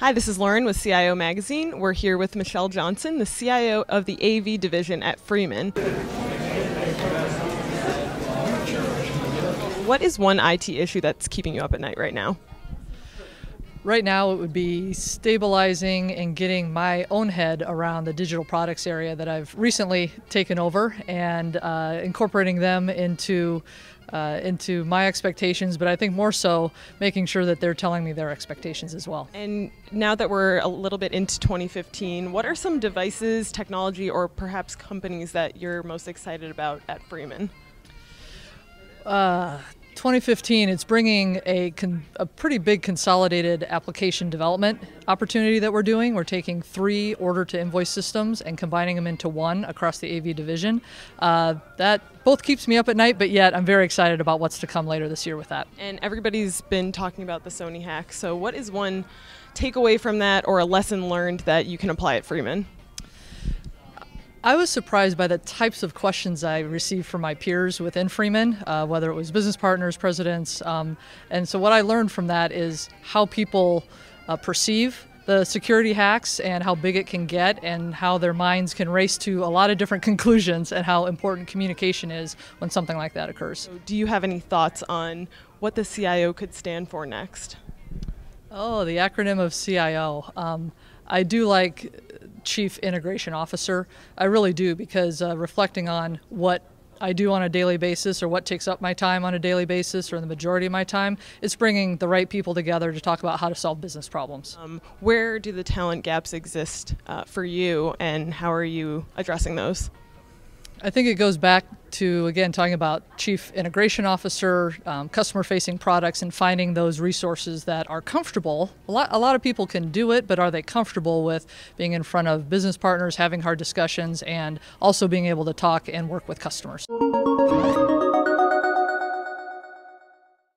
Hi, this is Lauren with CIO Magazine. We're here with Michelle Johnson, the CIO of the AV division at Freeman. What is one IT issue that's keeping you up at night right now? Right now it would be stabilizing and getting my own head around the digital products area that I've recently taken over and incorporating them into my expectations, but I think more so making sure that they're telling me their expectations as well. And now that we're a little bit into 2015, what are some devices, technology, or perhaps companies that you're most excited about at Freeman? 2015, it's bringing a pretty big consolidated application development opportunity that we're doing. We're taking 3 order-to-invoice systems and combining them into one across the AV division. That both keeps me up at night, but yet I'm very excited about what's to come later this year with that. And everybody's been talking about the Sony hack, so what is one takeaway from that or a lesson learned that you can apply at Freeman? I was surprised by the types of questions I received from my peers within Freeman, whether it was business partners, presidents, and so what I learned from that is how people perceive the security hacks and how big it can get and how their minds can race to a lot of different conclusions and how important communication is when something like that occurs. So do you have any thoughts on what the CIO could stand for next? Oh, the acronym of CIO. I do like Chief Integration Officer. I really do, because reflecting on what I do on a daily basis or what takes up my time on a daily basis or the majority of my time, it's bringing the right people together to talk about how to solve business problems. Where do the talent gaps exist for you, and how are you addressing those? I think it goes back to, again, talking about Chief Integration Officer, customer-facing products, and finding those resources that are comfortable. A lot of people can do it, but are they comfortable with being in front of business partners, having hard discussions, and also being able to talk and work with customers?